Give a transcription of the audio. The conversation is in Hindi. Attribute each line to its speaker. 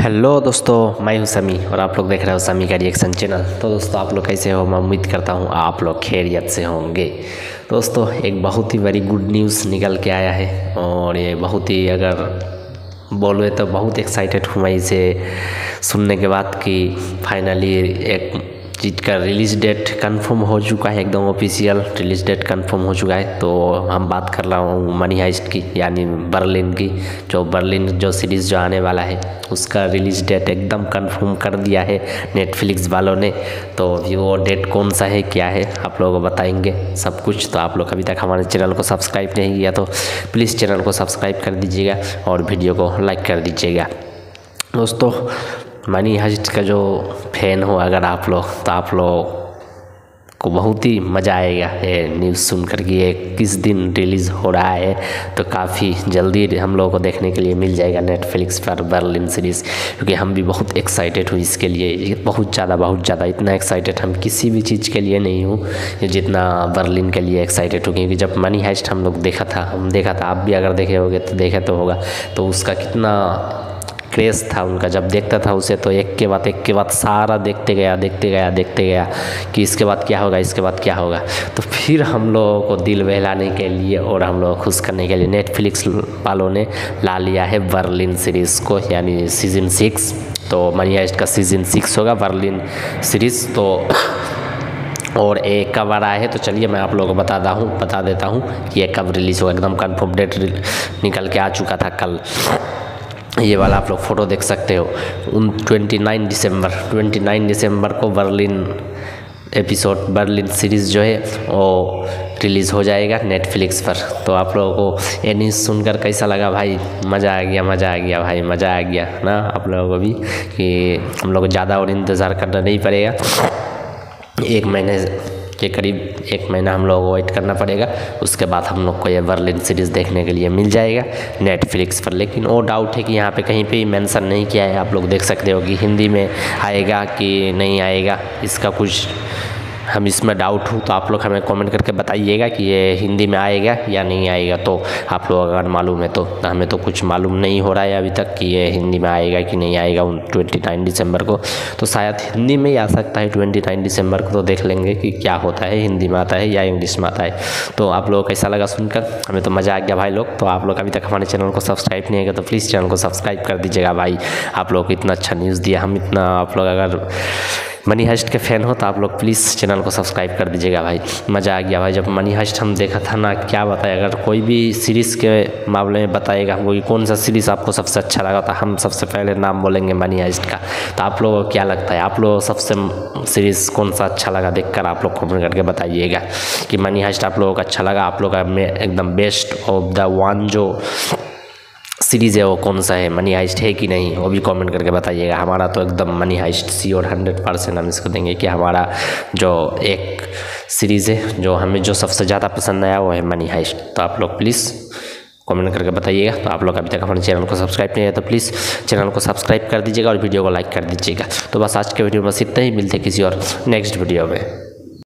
Speaker 1: हेलो दोस्तों, मैं हूं समी और आप लोग देख रहे हो समी का रिएक्शन चैनल। तो दोस्तों, आप लोग कैसे हो? मैं उम्मीद करता हूं आप लोग खैरियत से होंगे। दोस्तों, एक बहुत ही बड़ी गुड न्यूज़ निकल के आया है और ये बहुत ही, अगर बोले तो बहुत एक्साइटेड हूँ मैं इसे सुनने के बाद कि फाइनली एक चीज़ का रिलीज़ डेट कंफर्म हो चुका है। एकदम ऑफिशियल रिलीज़ डेट कंफर्म हो चुका है। तो हम बात कर रहा हूँ मनी हाइस्ट की, यानी बर्लिन की। बर्लिन जो सीरीज़ जो आने वाला है उसका रिलीज़ डेट एकदम कंफर्म कर दिया है नेटफ्लिक्स वालों ने। तो वो डेट कौन सा है, क्या है, आप लोगों को बताएंगे सब कुछ। तो आप लोग अभी तक हमारे चैनल को सब्सक्राइब नहीं किया तो प्लीज़ चैनल को सब्सक्राइब कर दीजिएगा और वीडियो को लाइक कर दीजिएगा। दोस्तों, मनी हाइस्ट का जो फैन हो अगर आप लोग, तो आप लोग को बहुत ही मज़ा आएगा ये न्यूज़ सुनकर कि ये किस दिन रिलीज़ हो रहा है। तो काफ़ी जल्दी हम लोगों को देखने के लिए मिल जाएगा नेटफ्लिक्स पर बर्लिन सीरीज़, क्योंकि हम भी बहुत एक्साइटेड हूँ इसके लिए। बहुत ज़्यादा इतना एक्साइटेड हम किसी भी चीज़ के लिए नहीं हूँ जितना बर्लिन के लिए एक्साइटेड हूँ। क्योंकि जब मनी हाइस्ट हम देखा था, आप भी अगर देखे होगे तो देखे तो होगा, तो उसका कितना क्रेज़ था उनका। जब देखता था उसे तो एक के बाद सारा देखते गया कि इसके बाद क्या होगा। तो फिर हम लोगों को दिल बहलाने के लिए और हम लोग खुश करने के लिए नेटफ्लिक्स वालों ने ला लिया है बर्लिन सीरीज़ को, यानी सीज़न 6। तो मनी हाइस्ट का सीज़न 6 होगा बर्लिन सीरीज़। तो और ये कब आ रहा है, तो चलिए मैं आप लोगों को बता देता हूँ कि ये कब रिलीज़ होगा। एकदम कन्फर्म डेट निकल के आ चुका था कल। ये वाला आप लोग फ़ोटो देख सकते हो। 29 दिसंबर को बर्लिन सीरीज़ जो है वो रिलीज़ हो जाएगा नेटफ्लिक्स पर। तो आप लोगों को ये न्यूज़ सुनकर कैसा लगा भाई? मज़ा आ गया भाई, मज़ा आ गया ना आप लोगों को भी, कि हम लोग को ज़्यादा और इंतज़ार करना नहीं पड़ेगा। एक महीने के करीब, एक महीना हम लोग को वेट करना पड़ेगा। उसके बाद हम लोग को ये बर्लिन सीरीज़ देखने के लिए मिल जाएगा नेटफ्लिक्स पर। लेकिन वो डाउट है कि यहाँ पे कहीं पे ही मेंशन नहीं किया है। आप लोग देख सकते हो कि हिंदी में आएगा कि नहीं आएगा, इसका कुछ हम इसमें डाउट हूँ। तो आप लोग हमें कमेंट करके बताइएगा कि ये हिंदी में आएगा या नहीं आएगा। तो आप लोग अगर मालूम है तो हमें तो कुछ मालूम नहीं हो रहा है अभी तक कि ये हिंदी में आएगा कि नहीं आएगा 29 दिसंबर को। तो शायद हिंदी में ही आ सकता है 29 दिसंबर को। तो देख लेंगे कि क्या होता है, हिंदी में आता है या इंग्लिश में आता है। तो आप लोगों को कैसा लगा सुनकर? हमें तो मज़ा आ गया भाई लोग। तो आप लोग अभी तक हमारे चैनल को सब्सक्राइब नहीं किया तो प्लीज़ चैनल को सब्सक्राइब कर दीजिएगा भाई। आप लोग को इतना अच्छा न्यूज़ दिया, हम इतना, आप लोग अगर मनी हाइस्ट के फ़ैन हो तो आप लोग प्लीज़ चैनल को सब्सक्राइब कर दीजिएगा भाई। मज़ा आ गया भाई जब मनी हाइस्ट हम देखा था ना, क्या बताए। अगर कोई भी सीरीज़ के मामले में बताएगा हमको कि कौन सा सीरीज़ आपको सबसे अच्छा लगा, तो हम सबसे पहले नाम बोलेंगे मनी हाइस्ट का। तो आप लोगों को क्या लगता है, आप लोगों को सबसे सीरीज़ कौन सा अच्छा लगा? देखकर आप लोग कमेंट करके बताइएगा कि मनी हाइस्ट आप लोगों को अच्छा लगा, आप लोग का एकदम बेस्ट ऑफ द वन जो सीरीज़ है वो कौन सा है, मनी हाइस्ट है कि नहीं, वो भी कमेंट करके बताइएगा। हमारा तो एकदम मनी हाइस्ट श्योर 100% हम इसको देंगे कि हमारा जो एक सीरीज़ है जो हमें जो सबसे ज़्यादा पसंद आया वो है मनी हाइस्ट। तो आप लोग प्लीज़ कमेंट करके बताइएगा। तो आप लोग अभी तक हमारे चैनल को सब्सक्राइब नहीं है तो प्लीज़ चैनल को सब्सक्राइब कर दीजिएगा और वीडियो को लाइक कर दीजिएगा। तो बस आज के वीडियो में बस इतना ही, मिलते किसी और नेक्स्ट वीडियो में।